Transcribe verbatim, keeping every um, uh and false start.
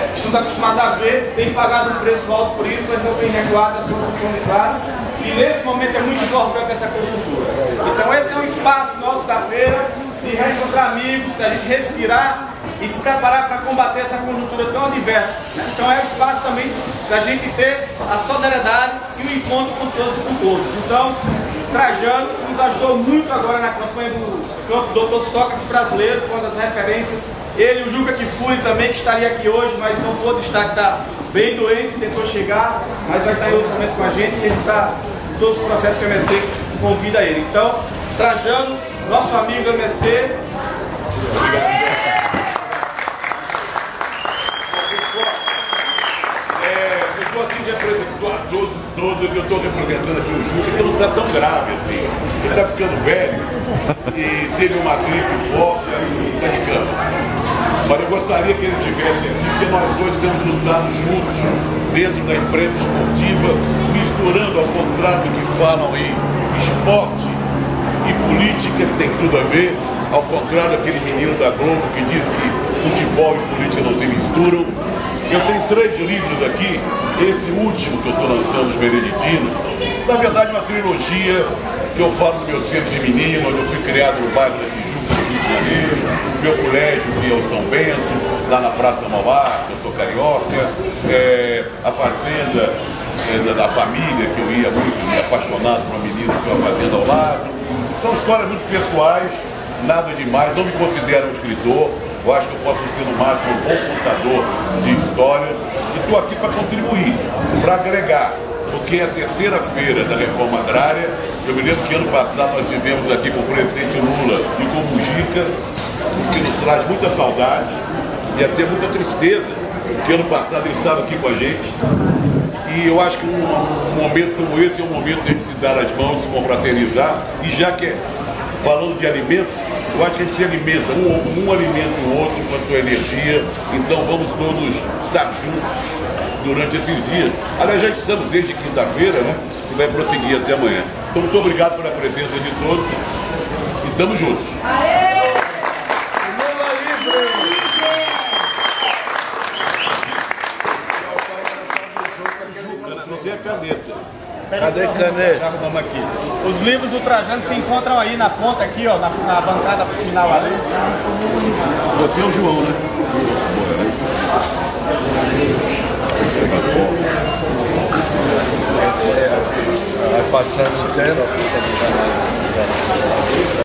estamos acostumados a ver, tem pagado um preço alto por isso, mas não tem recuado a sua função de classe. E nesse momento é muito importante essa conjuntura. Então esse é um espaço nosso da feira, de reencontrar amigos, da gente respirar e se preparar para combater essa conjuntura tão adversa. Então é o espaço também da gente ter a solidariedade e o encontro com todos e com todos. Então, Trajano nos ajudou muito agora na campanha do campo doutor Sócrates brasileiro, foi uma das referências. Ele e o Juca Kfouri também, que estaria aqui hoje, mas não pôde estar, que está bem doente, tentou chegar, mas vai estar em outros momentos com a gente, sempre está em todos os processos que o M S T convida ele. Então, Trajano, nosso amigo do M S T. Obrigado. Eu estou aqui de apresentar todos, todos, eu estou representando aqui o Juca, que não está tão grave assim. Ele está ficando velho e teve uma gripe forte e está de cama. Mas eu gostaria que eles estivessem aqui, porque nós dois estamos lutando juntos dentro da imprensa esportiva, misturando, ao contrário do que falam aí, esporte e política, que tem tudo a ver, ao contrário daquele menino da Globo que diz que futebol e política não se misturam. Eu tenho três livros aqui, esse último que eu estou lançando, Os Beneditinos, na verdade uma trilogia que eu falo do meu centro de meninos, onde eu fui criado no bairro da Tijuca, do Rio de Janeiro, meu colégio, que é o São Bento, lá na Praça Mauá, que eu sou carioca, é, a fazenda é, da família, que eu ia muito, me apaixonado por uma menina que tinha uma fazenda ao lado. São histórias muito pessoais, nada demais, não me considero um escritor. Eu acho que eu posso ser no máximo um bom contador de histórias e estou aqui para contribuir, para agregar, porque é a terceira feira da reforma agrária. Eu me lembro que ano passado nós tivemos aqui com o presidente Lula e com o Mujica, o que nos traz muita saudade e até muita tristeza, porque ano passado ele estava aqui com a gente. E eu acho que um, um momento como esse é um momento de a gente se dar as mãos, se confraternizar, e já que é falando de alimentos, eu acho que a gente se alimenta, um, um alimenta o outro com a sua energia, então vamos todos estar juntos durante esses dias. Aliás, já estamos desde quinta-feira, né? E vai prosseguir até amanhã. Então, muito obrigado pela presença de todos e estamos juntos. Aê! Não tem a caneta. Cadê a caneta? Já arrumamos aqui. Os livros do Trajano se encontram aí na ponta, aqui, ó, na, na bancada final ali. Você é o João, né? Vai passando o tempo.